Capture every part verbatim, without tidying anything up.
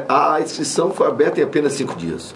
a inscrição foi aberta em apenas cinco dias.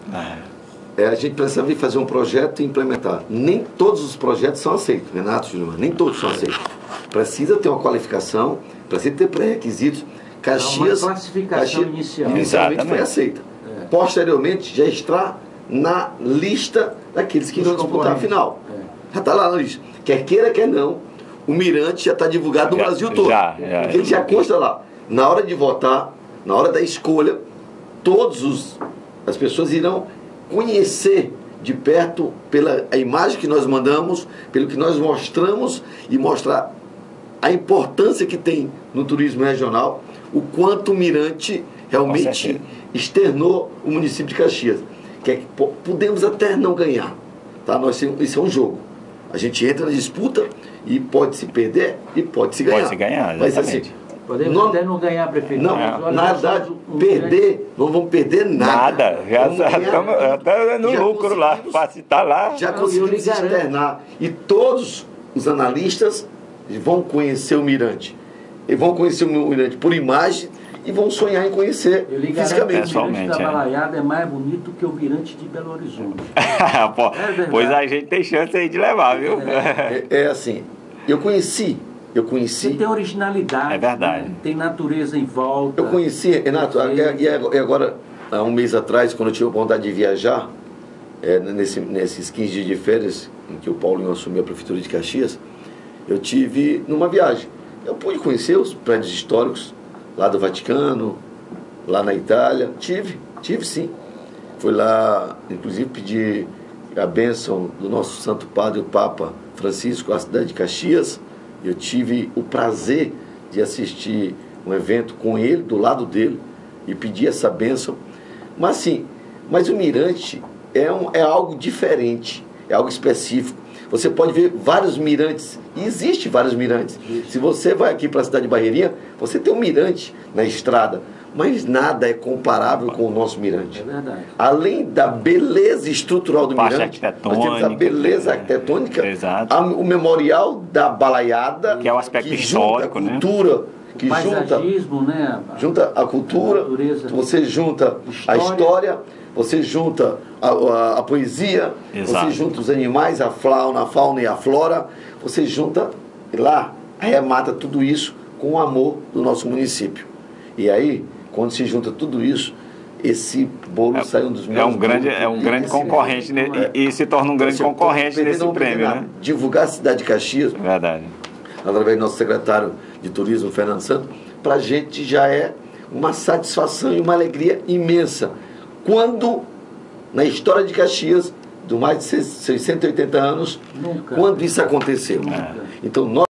É, a gente precisa vir fazer um projeto e implementar. Nem todos os projetos são aceitos, Renato, Júlio, nem todos são aceitos. Precisa ter uma qualificação, precisa ter pré-requisitos. Caxias, uma classificação Caxias inicial. inicialmente Exatamente. foi aceita. É. Posteriormente já está na lista daqueles que Dos vão disputar a concorrentes. final. É. Já está lá na lista. Quer queira, quer não, o Mirante já está divulgado no Já, Brasil todo. já, já. Porque ele já consta lá. Na hora de votar, na hora da escolha, todos os as pessoas irão conhecer de perto pela a imagem que nós mandamos, pelo que nós mostramos e mostrar a importância que tem no turismo regional, o quanto o Mirante realmente externou o município de Caxias. Que é que po- podemos até não ganhar, tá? Nós, isso é um jogo. A gente entra na disputa e pode se perder e pode se ganhar. Pode se ganhar, Mas assim, exatamente. Podemos não- até não ganhar, prefeito. não, mas olha, na nós verdade, somos um perder, não vamos perder nada. Nada, já Vamos ganhar estamos muito. até no Já lucro lá, conseguimos- para citar lá. Já Não, conseguimos eu lhe garanto. externar. E todos os analistas vão conhecer o Mirante. E vão conhecer o Mirante por imagem e vão sonhar em conhecer Eu lhe garanto que fisicamente. o Pessoalmente, Mirante da é. Balaiada é mais bonito que o Mirante de Belo Horizonte. Pô, É verdade. pois a gente tem chance aí de levar, viu? É, é assim, eu conheci, eu Você conheci, tem originalidade. É verdade. Né? Tem natureza em volta. eu conheci, Renato, e e agora, há um mês atrás, quando eu tive a vontade de viajar, é, nesse, nesses quinze dias de férias, em que o Paulinho assumiu a prefeitura de Caxias, eu tive numa viagem. Eu pude conhecer os prédios históricos, lá do Vaticano, lá na Itália. Tive, tive sim. Fui lá, inclusive, pedir a bênção do nosso Santo Padre, o Papa Francisco, à cidade de Caxias. Eu tive o prazer de assistir um evento com ele, do lado dele, e pedir essa bênção. Mas sim, mas o Mirante é, um, é algo diferente, é algo específico. Você pode ver vários mirantes, e existe vários mirantes. Se você vai aqui para a cidade de Barreirinha, você tem um mirante na estrada, mas nada é comparável com o nosso mirante. É verdade. Além da beleza estrutural do Parte mirante, nós temos a arquitetônica, beleza é. arquitetônica, Exato. a- o memorial da Balaiada, Que é o aspecto que histórico, junta a né? cultura, que junta Paisagismo, né? junta a cultura, A natureza. você junta a História. história, você junta a, a- a poesia, Exato. você junta os animais, a fauna, a fauna e a flora, você junta e lá, arremata tudo isso com o amor do nosso município. E aí, quando se junta tudo isso, esse bolo É, sai um dos é melhores um grande, bolos é um do grande município. concorrente né? e, e se torna um grande Assim, concorrente perder, nesse não perder prêmio, nada. né? Divulgar a cidade de Caxias, Verdade. através do nosso secretário de turismo, Fernando Santos, para a gente já é uma satisfação e uma alegria imensa. Quando, na história de Caxias, de mais de seiscentos e oitenta anos, Nunca. quando isso aconteceu. Nunca. Então, nós